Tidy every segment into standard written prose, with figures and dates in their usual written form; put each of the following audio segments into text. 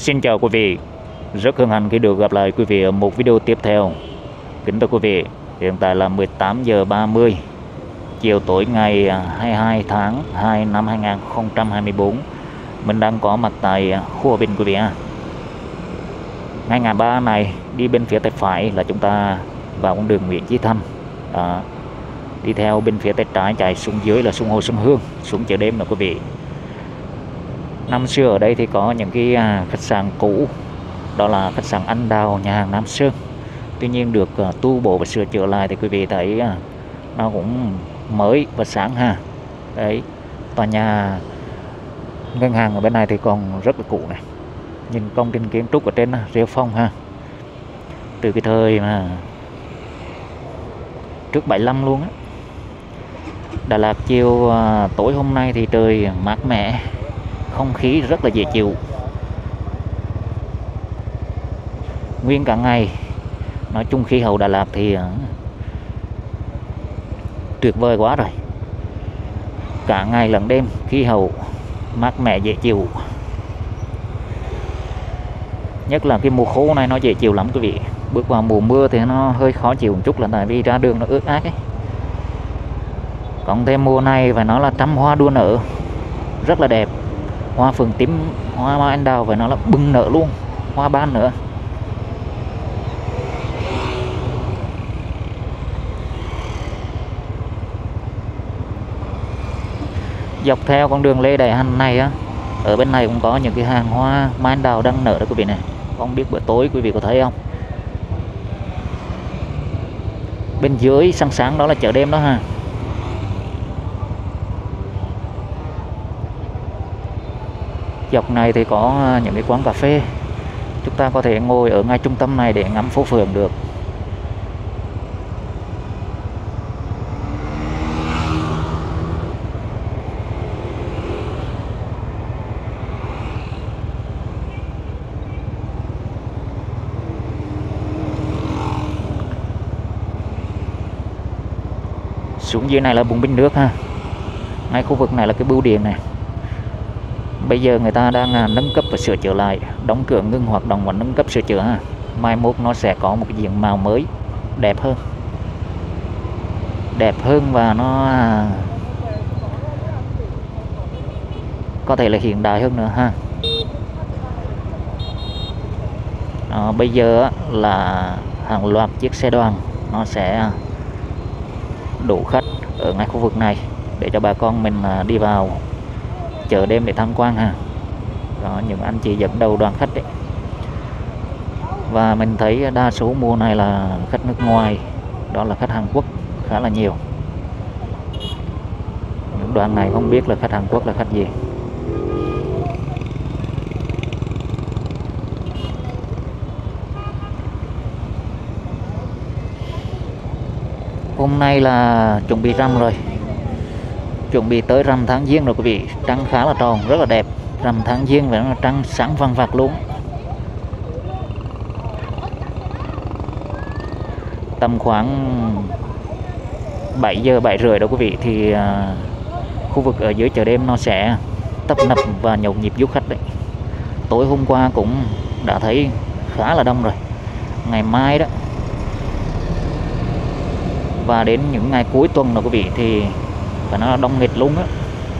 Xin chào quý vị, rất hân hạnh khi được gặp lại quý vị ở một video tiếp theo. Kính thưa quý vị, hiện tại là 18 giờ 30 chiều tối ngày 22 tháng 2 năm 2024. Mình đang có mặt tại khu Hòa Bình quý vị ạ. Ngay ngã ba này đi bên phía tay phải là chúng ta vào con đường Nguyễn Chí Thanh. Đi theo bên phía tay trái chạy xuống dưới là sông Hồ Xuân Hương, xuống chợ đêm là quý vị. Năm xưa ở đây thì có những cái khách sạn cũ, đó là khách sạn Anh Đào, nhà hàng Nam Sơn. Tuy nhiên được tu bổ và sửa chữa lại thì quý vị thấy nó cũng mới và sáng ha. Đấy, tòa nhà ngân hàng ở bên này thì còn rất là cũ này. Nhìn công trình kiến trúc ở trên rêu phong ha. Từ cái thời mà trước 75 luôn á. Đà Lạt chiều tối hôm nay thì trời mát mẻ, không khí rất là dễ chịu. Nguyên cả ngày, nói chung khí hậu Đà Lạt thì tuyệt vời quá rồi. Cả ngày lẫn đêm khí hậu mát mẻ dễ chịu. Nhất là cái mùa khô này nó dễ chịu lắm quý vị. Bước vào mùa mưa thì nó hơi khó chịu một chút, là tại vì ra đường nó ướt át ấy. Còn thêm mùa này phải nói là trăm hoa đua nở, rất là đẹp. Hoa phượng tím, hoa anh đào phải nói là bừng nở luôn, hoa ban nữa. Dọc theo con đường Lê Đại Hành này á, ở bên này cũng có những cái hàng hoa mai anh đào đang nở đó quý vị này. Không biết bữa tối quý vị có thấy không? Bên dưới sáng sáng đó là chợ đêm đó ha. Dọc này thì có những cái quán cà phê, chúng ta có thể ngồi ở ngay trung tâm này để ngắm phố phường được. Xuống dưới này là bùng binh nước ha. Ngay khu vực này là cái bưu điện này. Bây giờ người ta đang nâng cấp và sửa chữa lại, đóng cửa ngưng hoạt động và nâng cấp sửa chữa ha. Mai mốt nó sẽ có một cái diện màu mới, đẹp hơn và nó có thể là hiện đại hơn nữa ha. Bây giờ là hàng loạt chiếc xe đoàn nó sẽ đổ khách ở ngay khu vực này để cho bà con mình đi vào chợ đêm để tham quan ha. Đó, những anh chị dẫn đầu đoàn khách đấy. Và mình thấy đa số mùa này là khách nước ngoài, đó là khách Hàn Quốc khá là nhiều. Những đoàn này không biết là khách Hàn Quốc là khách gì. Hôm nay là chuẩn bị rằm rồi, chuẩn bị tới rằm tháng Giêng rồi quý vị. Trăng khá là tròn, rất là đẹp. Rằm tháng Giêng và nó là trăng sáng vàng vặc luôn. Tầm khoảng 7 giờ 7 rưỡi đó quý vị thì khu vực ở dưới chợ đêm nó sẽ tấp nập và nhộn nhịp du khách đấy. Tối hôm qua cũng đã thấy khá là đông rồi. Ngày mai đó và đến những ngày cuối tuần đó quý vị thì phải nói là đông nghịt luôn á.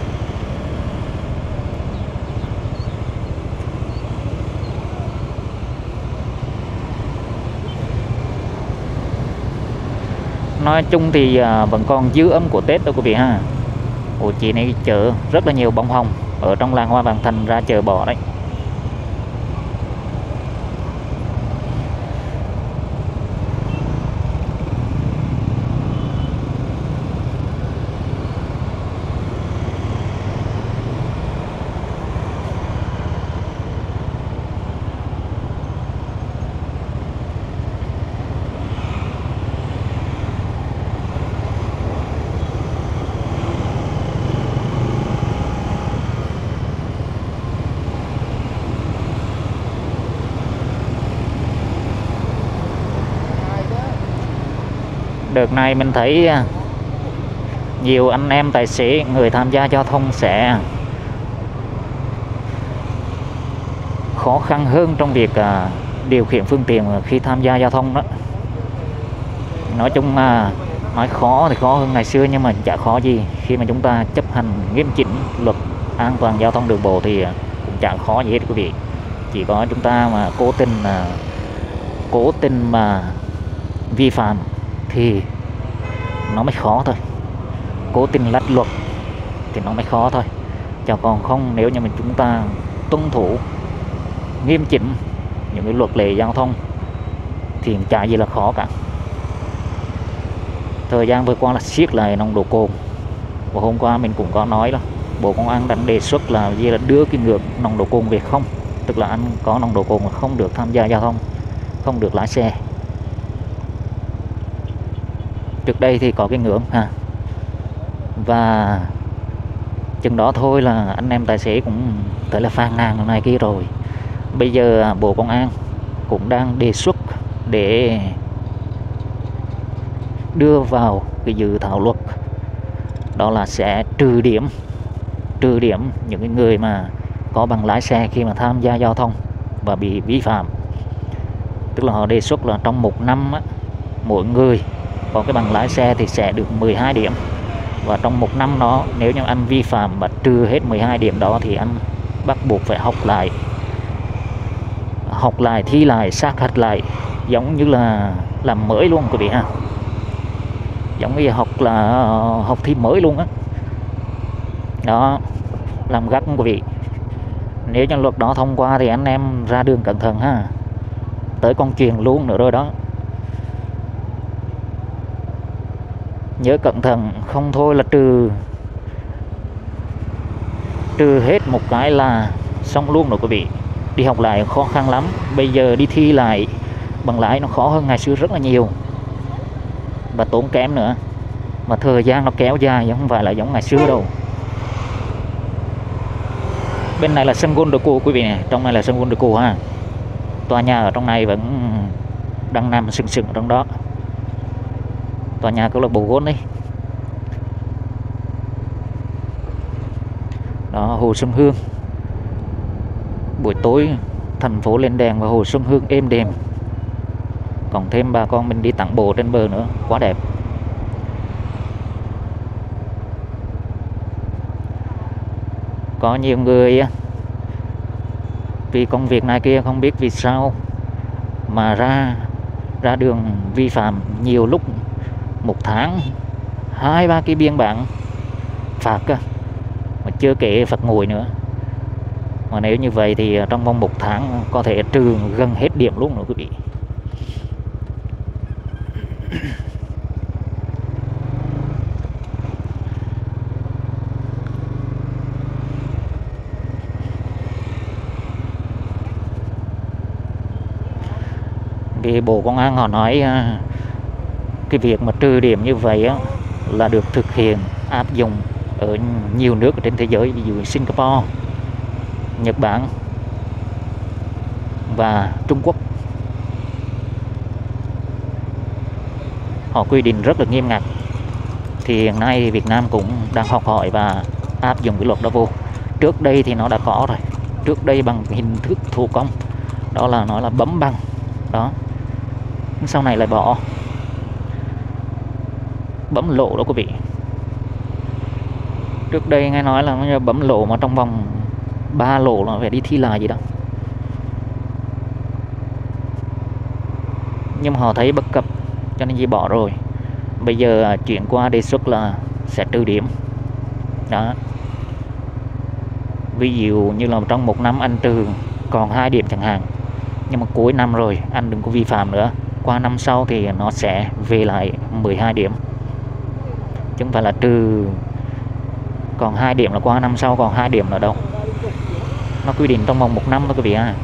Nói chung thì vẫn còn dư âm của Tết đâu quý vị ha. Ủa chị này chợ rất là nhiều bông hồng ở trong làng hoa Vạn Thành ra chợ bò đấy. Đợt này mình thấy nhiều anh em tài xế, người tham gia giao thông sẽ khó khăn hơn trong việc điều khiển phương tiện khi tham gia giao thông đó. Nói chung nói khó thì khó hơn ngày xưa, nhưng mà chả khó gì khi mà chúng ta chấp hành nghiêm chỉnh luật an toàn giao thông đường bộ thì cũng chẳng khó gì hết quý vị. Chỉ có chúng ta mà cố tình mà vi phạm thì nó mới khó thôi, cố tình lách luật thì nó mới khó thôi. Chứ còn không, nếu như mà chúng ta tuân thủ nghiêm chỉnh những cái luật lệ giao thông thì chả gì là khó cả. Thời gian vừa qua là siết lại nồng độ cồn, và hôm qua mình cũng có nói là Bộ Công an đã đề xuất là đưa cái ngưỡng nồng độ cồn về không, tức là anh có nồng độ cồn là không được tham gia giao thông, không được lái xe. Trước đây thì có cái ngưỡng và chừng đó thôi là anh em tài xế cũng tới là phàn nàn này kia rồi. Bây giờ Bộ Công an cũng đang đề xuất để đưa vào cái dự thảo luật, đó là sẽ trừ điểm những cái người mà có bằng lái xe khi mà tham gia giao thông và bị vi phạm. Tức là họ đề xuất là trong một năm mỗi người có cái bằng lái xe thì sẽ được 12 điểm, và trong một năm đó nếu như anh vi phạm và trừ hết 12 điểm đó thì anh bắt buộc phải học lại, thi lại, sát hạch lại, giống như là làm mới luôn quý vị ha, giống như học thi mới luôn á. Đó, làm gắt quý vị. Nếu như luật đó thông qua thì anh em ra đường cẩn thận ha, tới con chuyền luôn nữa rồi đó. Nhớ cẩn thận, không thôi là trừ hết một cái là xong luôn rồi quý vị. Đi học lại khó khăn lắm, bây giờ đi thi lại bằng lái nó khó hơn ngày xưa rất là nhiều và tốn kém nữa, mà thời gian nó kéo dài chứ không phải là giống ngày xưa đâu. Bên này là sân golf Deco quý vị này, trong này là sân golf Deco ha. Tòa nhà ở trong này vẫn đang nằm sừng sững ở trong đó, tòa nhà câu lạc bộ golf đấy. Đó, Hồ Xuân Hương, buổi tối thành phố lên đèn và Hồ Xuân Hương êm đềm, còn thêm bà con mình đi tản bộ trên bờ nữa, quá đẹp. Có nhiều người vì công việc này kia không biết vì sao mà ra đường vi phạm, nhiều lúc một tháng 2-3 cái biên bản phạt mà chưa kể phạt nguội nữa. Mà nếu như vậy thì trong vòng một tháng có thể trừ gần hết điểm luôn rồi quý vị. Vì Bộ Công an họ nói cái việc mà trừ điểm như vậy là được thực hiện áp dụng ở nhiều nước trên thế giới, ví dụ Singapore, Nhật Bản và Trung Quốc. Họ quy định rất là nghiêm ngặt. Thì hiện nay thì Việt Nam cũng đang học hỏi và áp dụng cái luật đó vô. Trước đây thì nó đã có rồi, trước đây bằng hình thức thủ công, đó là nói là bấm bằng đó, sau này lại bỏ bấm lộ đó quý vị. Trước đây nghe nói là bấm lộ mà trong vòng 3 lộ là phải đi thi lại gì đó, nhưng mà họ thấy bất cập cho nên chỉ bỏ rồi. Bây giờ chuyển qua đề xuất là sẽ trừ điểm đó. Ví dụ như là trong một năm anh trừ còn 2 điểm chẳng hạn, nhưng mà cuối năm rồi anh đừng có vi phạm nữa, qua năm sau thì nó sẽ về lại 12 điểm, chứ không phải là trừ còn 2 điểm là qua năm sau còn 2 điểm nữa đâu. Nó quy định trong vòng 1 năm thôi quý vị à.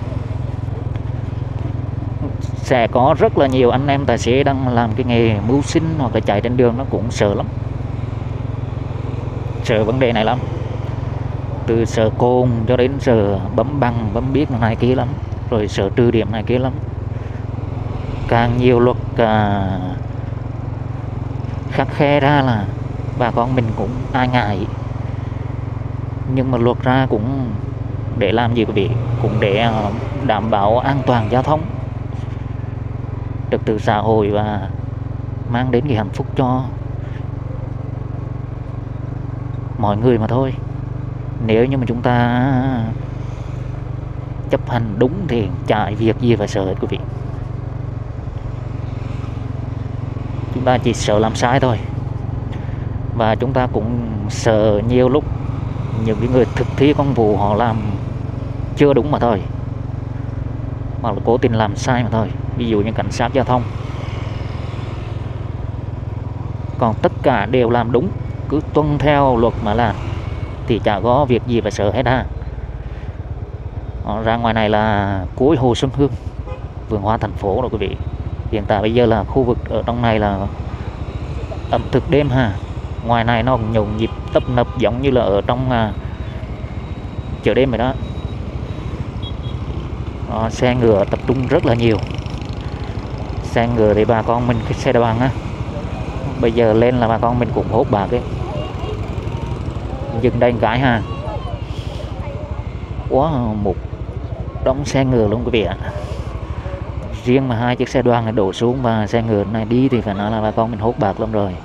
Sẽ có rất là nhiều anh em tài xế đang làm cái nghề mưu sinh hoặc là chạy trên đường, nó cũng sợ lắm, sợ vấn đề này lắm, từ sợ cồn cho đến sợ bấm bằng bấm biết này kia lắm, rồi sợ trừ điểm này kia lắm. Càng nhiều luật khắt khe ra là bà con mình cũng ai ngại, nhưng mà luật ra cũng Để làm gì quý vị? Cũng để đảm bảo an toàn giao thông, trật tự xã hội và mang đến cái hạnh phúc cho mọi người mà thôi. Nếu như mà chúng ta chấp hành đúng thì chả việc gì phải sợ hết quý vị. Chúng ta chỉ sợ làm sai thôi. Và chúng ta cũng sợ nhiều lúc những cái người thực thi công vụ họ làm chưa đúng mà thôi, hoặc là cố tình làm sai mà thôi. Ví dụ như cảnh sát giao thông, còn tất cả đều làm đúng, cứ tuân theo luật mà làm thì chả có việc gì phải sợ hết ha. Ra ngoài này là cuối Hồ Xuân Hương, vườn hoa thành phố rồi quý vị. Hiện tại bây giờ là khu vực ở trong này là ẩm thực đêm ha. Ngoài này nó nhộn nhịp tấp nập giống như là ở trong chợ đêm vậy đó. Xe ngựa tập trung rất là nhiều. Xe ngựa thì bà con mình, cái xe đoàn á, bây giờ lên là bà con mình cũng hốt bạc ấy. Dừng đây một cái ha, quá một đống xe ngựa luôn quý vị ạ. Riêng mà 2 chiếc xe đoàn này đổ xuống và xe ngựa này đi thì phải nói là bà con mình hốt bạc lắm rồi.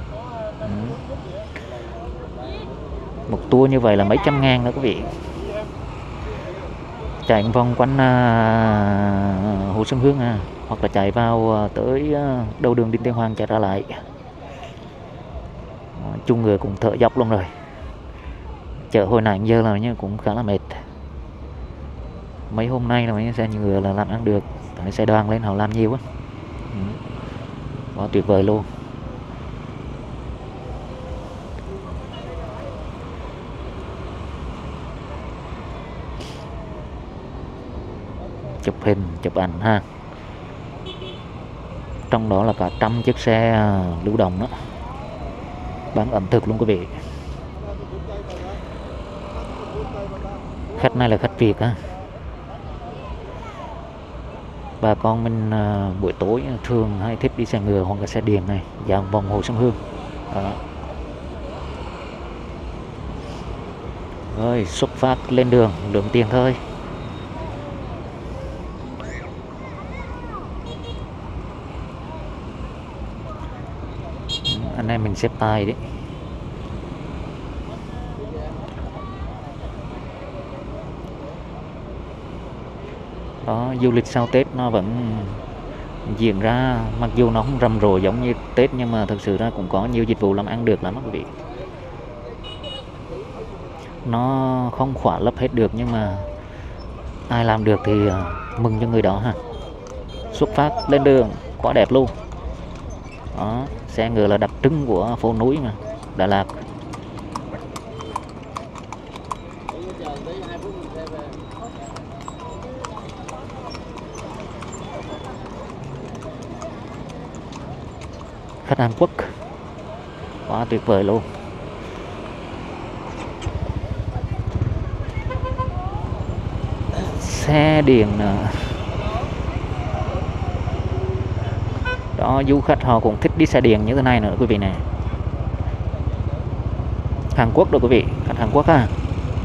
Một tour như vậy là mấy trăm ngàn đó quý vị. Chạy vòng quanh Hồ Xuân Hương hoặc là chạy vào tới đầu đường Đinh Tiên Hoàng chạy ra lại. Chung người cũng thở dốc luôn rồi. Chợ hồi nãy giờ là cũng khá là mệt. Mấy hôm nay là mấy xe ngựa là làm ăn được, tại xe đoàn lên họ làm nhiều quá. Quá tuyệt vời luôn. Chụp hình, chụp ảnh ha. Trong đó là cả trăm chiếc xe lưu động đó, bán ẩm thực luôn quý vị. Khách này là khách Việt á. Bà con mình buổi tối thường hay thích đi xe ngựa hoặc là xe điện này, dạo vòng Hồ Xuân Hương đó. Rồi xuất phát lên đường, lượng tiền thôi. Anh em mình xếp tay đấy. Đó, du lịch sau Tết nó vẫn diễn ra, mặc dù nó không rầm rộ giống như Tết nhưng mà thực sự ra cũng có nhiều dịch vụ làm ăn được lắm quý vị. Nó không khỏa lấp hết được nhưng mà ai làm được thì mừng cho người đó ha. Xuất phát lên đường quá đẹp luôn. Đó, xe ngựa là đặc trưng của phố núi mà, Đà Lạt. Khách Hàn Quốc quá tuyệt vời luôn. Xe điện đó, du khách họ cũng thích đi xe điện như thế này nữa quý vị nè. Hàn Quốc đó quý vị, khách Hàn Quốc ha.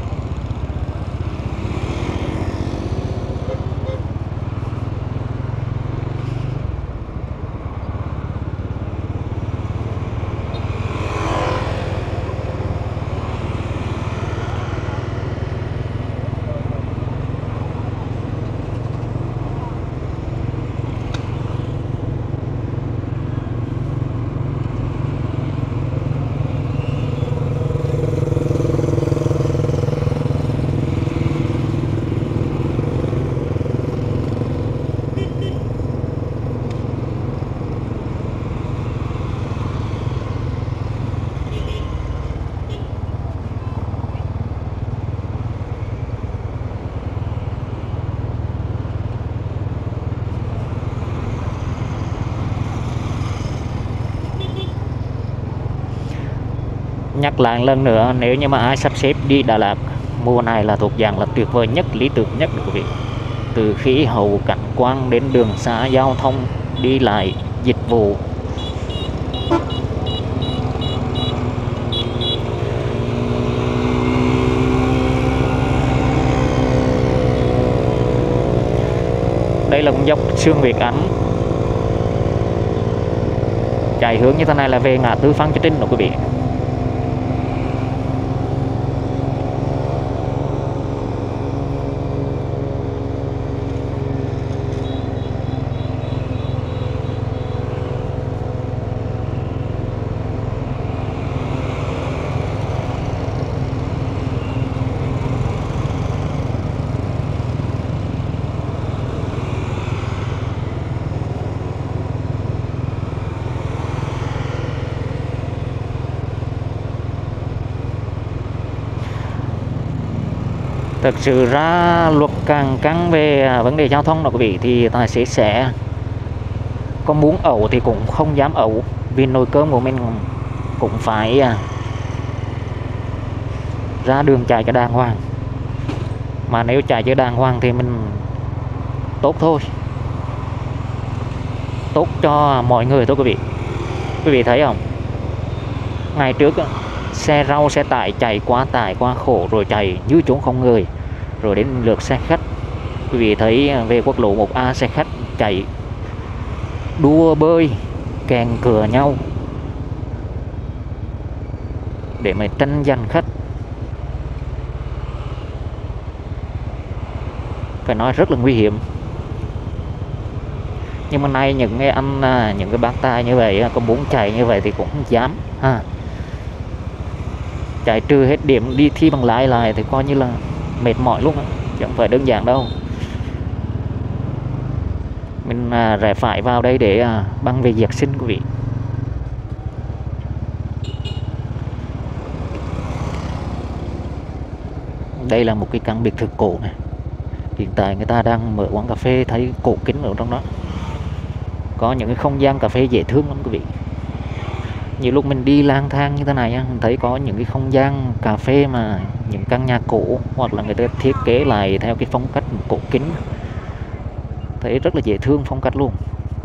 Nhắc lại lần nữa, nếu như mà ai sắp xếp đi Đà Lạt mùa này là thuộc dạng là tuyệt vời nhất, lý tưởng nhất quý vị. Từ khí hậu, cảnh quan đến đường xá, giao thông, đi lại, dịch vụ. đây là con dốc Sương Việt Ánh, chạy hướng như thế này là về ngã tư Phan Chu Trinh đó quý vị. Thực sự ra luật càng căng về vấn đề giao thông đó quý vị, thì tài xế sẽ có muốn ẩu thì cũng không dám ẩu, vì nồi cơm của mình cũng phải ra đường chạy cho đàng hoàng. Mà nếu chạy cho đàng hoàng thì mình tốt thôi, tốt cho mọi người thôi quý vị. Quý vị thấy không, ngày trước xe rau xe tải chạy quá tải quá khổ rồi chạy như trốn không người, rồi đến lượt xe khách. Quý vị thấy về quốc lộ 1A xe khách chạy đua bơi kèn cửa nhau để mà tranh giành khách, phải nói rất là nguy hiểm. Nhưng mà nay những cái anh, những cái bác tài như vậy có muốn chạy như vậy thì cũng không dám ha. Chạy trừ hết điểm đi thi bằng lái lại thì coi như là mệt mỏi luôn, chứ không phải đơn giản đâu. Mình rẽ phải vào đây để băng về Giặc Sinh quý vị. Đây là một cái căn biệt thự cổ này. Hiện tại người ta đang mở quán cà phê, thấy cổ kính ở trong đó. Có những cái không gian cà phê dễ thương lắm quý vị. Nhiều lúc mình đi lang thang như thế này mình thấy có những cái không gian cà phê mà những căn nhà cổ, hoặc là người ta thiết kế lại theo cái phong cách cổ kính, thấy rất là dễ thương phong cách luôn.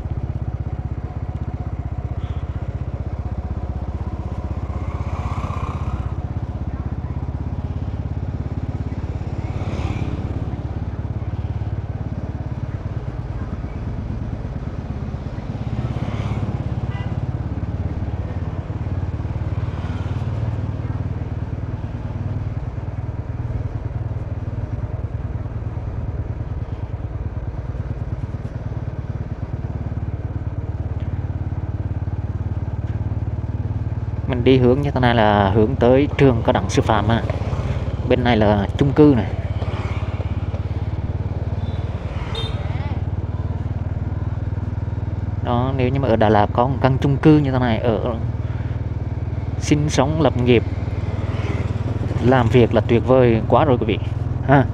Mình đi hướng như thế này là hướng tới trường cao đẳng sư phạm ha. Bên này là chung cư này. Đó, nếu như mà ở Đà Lạt có một căn chung cư như thế này, ở sinh sống lập nghiệp làm việc là tuyệt vời quá rồi quý vị ha.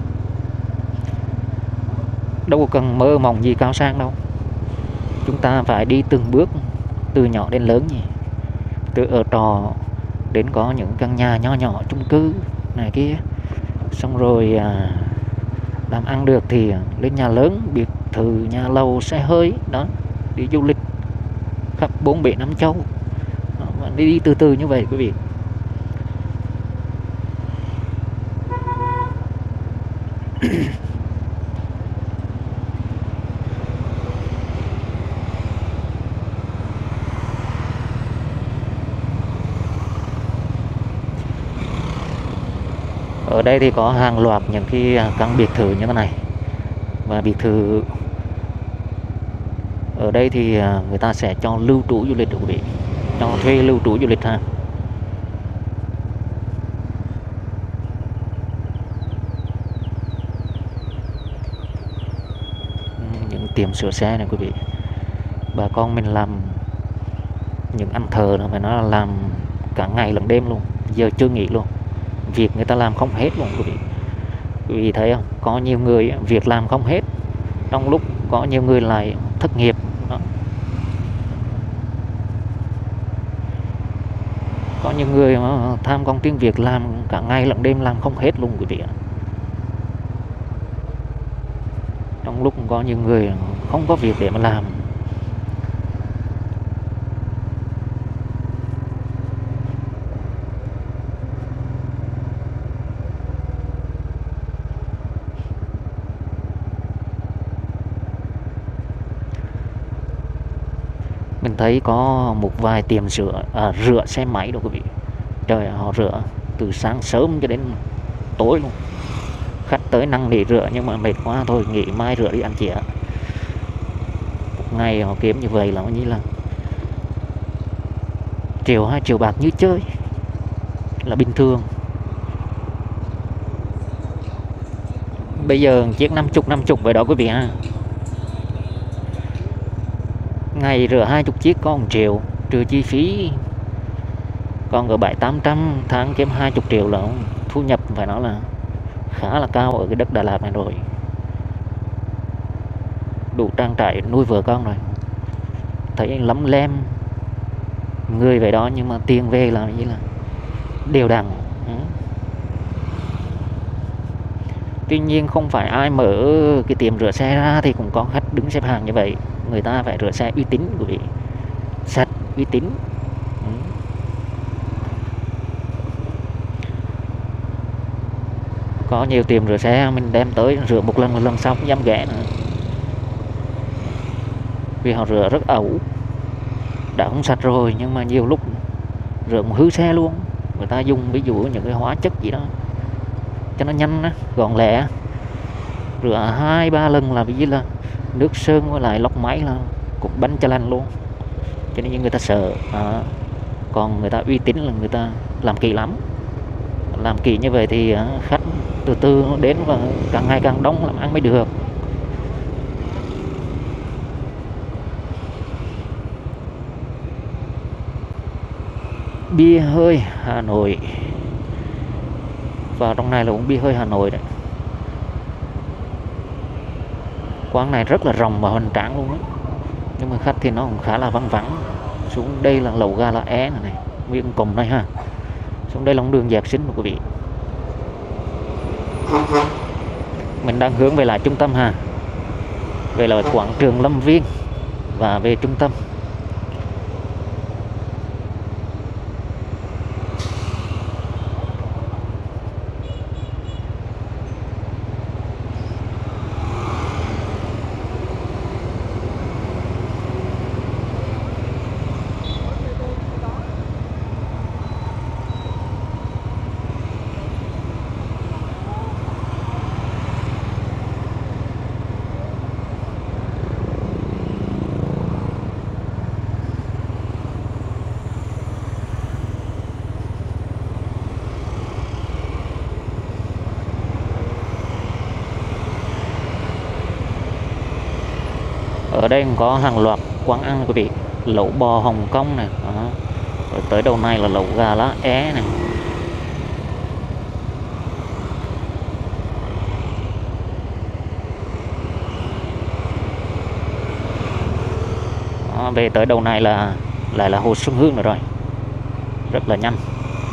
Đâu có cần mơ mộng gì cao sang đâu. Chúng ta phải đi từng bước từ nhỏ đến lớn nhỉ. Từ ở trọ đến có những căn nhà nhỏ nhỏ chung cư này kia, xong rồi làm ăn được thì lên nhà lớn, biệt thự, nhà lầu, xe hơi đó, đi du lịch khắp 4 bể 5 châu. Đi từ từ như vậy quý vị. Ở đây thì có hàng loạt những cái căn biệt thự như thế này. Và biệt thự ở đây thì người ta sẽ cho lưu trú du lịch quý vị, cho thuê lưu trú du lịch ha. Những tiệm sửa xe này quý vị. Bà con mình làm những anh thợ nó phải nói là làm cả ngày lẫn đêm luôn, giờ chưa nghỉ luôn. Việc người ta làm không hết luôn quý vị. Quý vị thấy không? Có nhiều người việc làm không hết, trong lúc có nhiều người lại thất nghiệp đó. Có những người mà tham công tiếng Việt làm cả ngày lẫn đêm làm không hết luôn quý vị ạ. Trong lúc có những người không có việc để mà làm. thấy có một vài tiệm rửa xe máy đâu quý vị. Trời, họ rửa từ sáng sớm cho đến tối luôn. Khách tới năn nỉ rửa nhưng mà mệt quá thôi, nghỉ mai rửa đi anh chị ạ. Một ngày họ kiếm như vậy là như là 1-2 triệu bạc như chơi, là bình thường. Bây giờ chiếc 50 vậy đó quý vị ha. Ngày rửa 20 chiếc có 1 triệu, trừ chi phí còn ở 700-800, tháng kiếm 20 triệu là thu nhập phải nói là khá là cao ở cái đất Đà Lạt này rồi. Đủ trang trải nuôi vợ con rồi. Thấy lắm lem người vậy đó, nhưng mà tiền về là như là đều đặn. Tuy nhiên không phải ai mở cái tiệm rửa xe ra thì cũng có khách đứng xếp hàng như vậy. Người ta phải rửa xe uy tín quý vị, sạch uy tín. Có nhiều tiệm rửa xe mình đem tới rửa một lần sau không dám ghé nữa, vì họ rửa rất ẩu. Đã không sạch rồi nhưng mà nhiều lúc rửa cũng hư xe luôn. Người ta dùng ví dụ những cái hóa chất gì đó cho nó nhanh á, gọn lẹ. Rửa 2-3 lần là vì là nước sơn với lại lọc máy là cục bánh cho lành luôn. Cho nên người ta sợ. Còn người ta uy tín là người ta làm kỳ lắm. Làm kỳ như vậy thì khách từ từ đến và càng ngày càng đông làm ăn mới được. Bia hơi Hà Nội. Vào trong này là uống bia hơi Hà Nội đấy. Quán này rất là rộng và hoành tráng luôn đó. Nhưng mà khách thì nó cũng khá là vắng vắng. Xuống đây là lẩu gà lá é này, nguyên cùng đây ha. Xuống đây là đường Dạc Sinh quý vị. Mình đang hướng về lại trung tâm ha. Về là quảng trường Lâm Viên và về trung tâm. Ở đây có hàng loạt quán ăn quý vị. Lẩu bò Hồng Kông này. Rồi tới đầu này là lẩu gà lá é này. Về tới đầu này là lại là Hồ Xuân Hương nữa rồi. Rất là nhanh.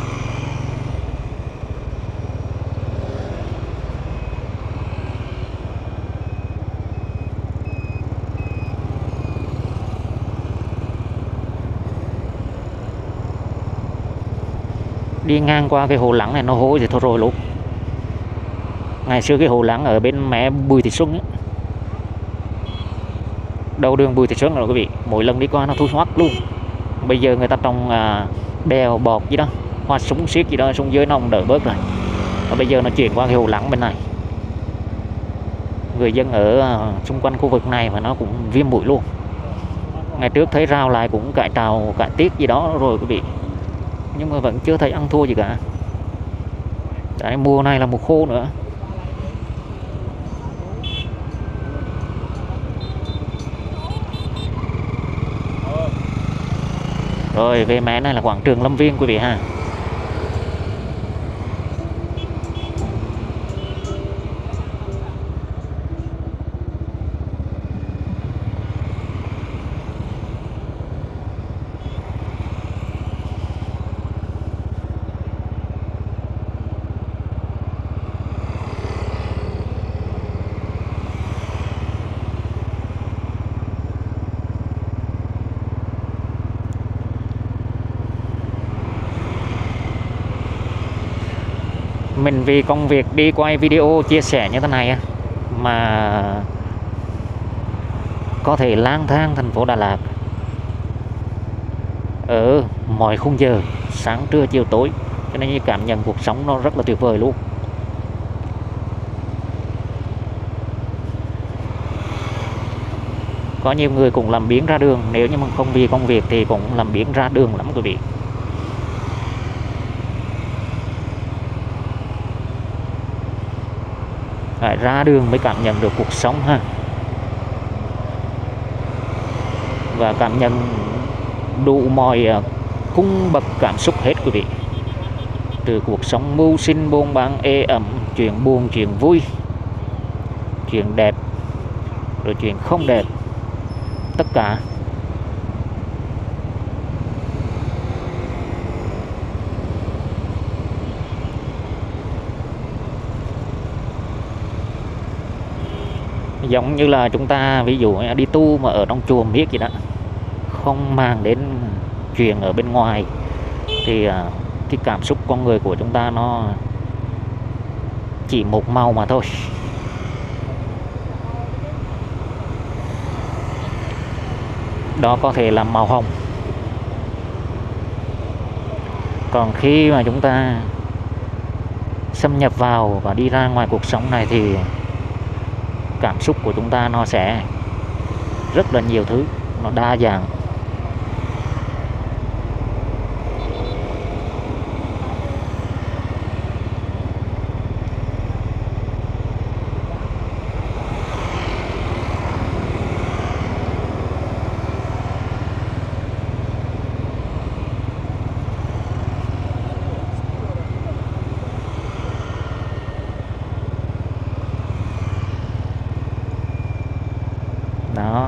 Đi ngang qua cái hồ Lắng này nó hôi thì thôi rồi luôn. Ngày xưa cái hồ Lắng ở bên mé Bùi Thị Xuân ấy. Đầu đường Bùi Thị Xuân rồi quý vị. Mỗi lần đi qua nó thu hoắc luôn. Bây giờ người ta trồng bèo bọt gì đó, hoa súng xiết gì đó xuống dưới nó đỡ bớt rồi. Và bây giờ nó chuyển qua cái hồ Lắng bên này. Người dân ở xung quanh khu vực này mà nó cũng viêm mũi luôn. Ngày trước thấy rào lại cũng cải trào cải tiết gì đó rồi quý vị, nhưng mà vẫn chưa thấy ăn thua gì cả. Đấy, mùa này là mùa khô nữa. Rồi về mé này là quảng trường Lâm Viên quý vị ha. Mình vì công việc đi quay video chia sẻ như thế này mà có thể lang thang thành phố Đà Lạt, ở mọi khung giờ, sáng trưa chiều tối, cho nên cảm nhận cuộc sống nó rất là tuyệt vời luôn. Có nhiều người cũng làm biếng ra đường, nếu như mà không vì công việc thì cũng làm biếng ra đường lắm quý vị. Phải ra đường mới cảm nhận được cuộc sống ha, và cảm nhận đủ mọi cung bậc cảm xúc hết quý vị. Từ cuộc sống mưu sinh buôn bán ê ẩm, chuyện buồn chuyện vui, chuyện đẹp rồi chuyện không đẹp, tất cả. Giống như là chúng ta ví dụ đi tu mà ở trong chùa miết gì đó, không mang đến chuyện ở bên ngoài, thì cái cảm xúc con người của chúng ta nó chỉ một màu mà thôi. Đó có thể là màu hồng. Còn khi mà chúng ta xâm nhập vào và đi ra ngoài cuộc sống này thì cảm xúc của chúng ta nó sẽ rất là nhiều thứ, nó đa dạng. Đó,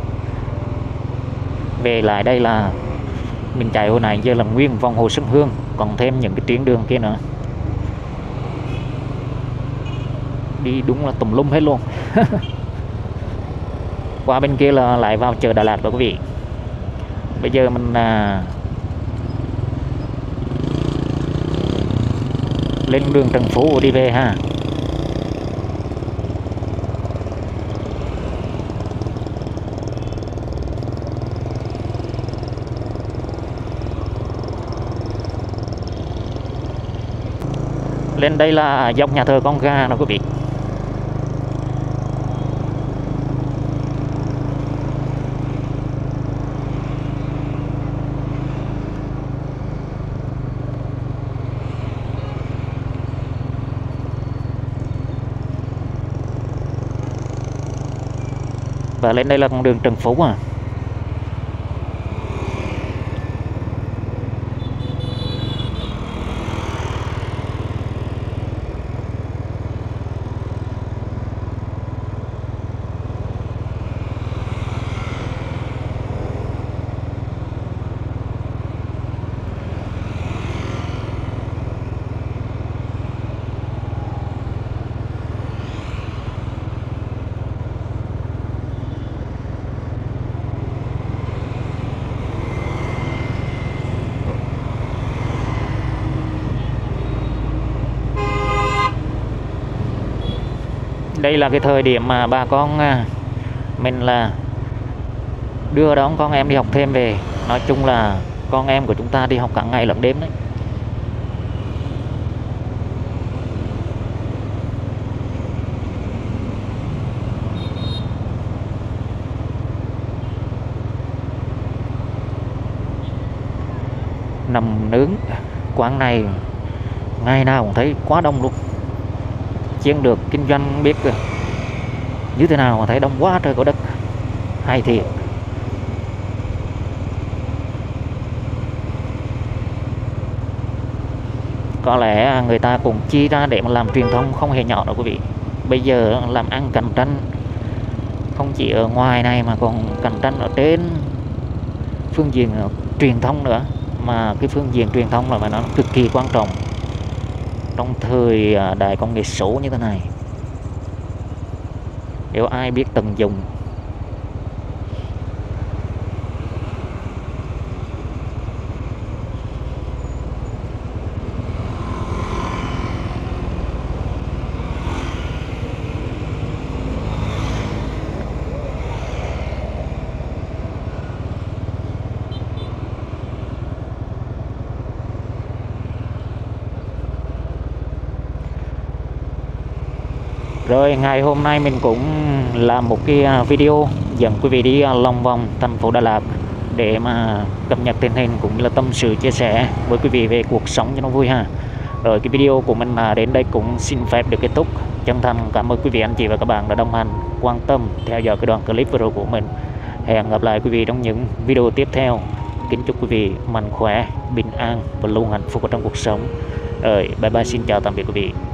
về lại đây là mình chạy hồi này giờ là nguyên vòng Hồ Xuân Hương, còn thêm những cái tuyến đường kia nữa, đi đúng là tùm lum hết luôn. Qua bên kia là lại vào chợ Đà Lạt rồi quý vị. Bây giờ mình lên đường Trần Phú đi về ha. Lên đây là dọc nhà thờ Con Ga đó quý vị. Và lên đây là con đường Trần Phú à. Đây là cái thời điểm mà bà con mình là đưa đón con em đi học thêm về. Nói chung là con em của chúng ta đi học cả ngày lẫn đêm đấy. Nằm nướng quán này ngày nào cũng thấy quá đông luôn. Chiến được kinh doanh biết như thế nào mà thấy đông quá trời có đất. Hay thiệt. Có lẽ người ta cũng chi ra để mà làm truyền thông không hề nhỏ đâu quý vị. Bây giờ làm ăn cạnh tranh không chỉ ở ngoài này mà còn cạnh tranh ở trên phương diện truyền thông nữa. Mà cái phương diện truyền thông là phải nói cực kỳ quan trọng trong thời đại công nghệ số như thế này. Nếu ai biết tận dụng. Rồi ngày hôm nay mình cũng làm một cái video dẫn quý vị đi lòng vòng thành phố Đà Lạt để mà cập nhật tình hình cũng như là tâm sự chia sẻ với quý vị về cuộc sống cho nó vui ha. Rồi cái video của mình đến đây cũng xin phép được kết thúc. Chân thành cảm ơn quý vị anh chị và các bạn đã đồng hành, quan tâm theo dõi cái đoạn clip vừa rồi của mình. Hẹn gặp lại quý vị trong những video tiếp theo. Kính chúc quý vị mạnh khỏe, bình an và luôn hạnh phúc ở trong cuộc sống. Rồi bye bye, xin chào tạm biệt quý vị.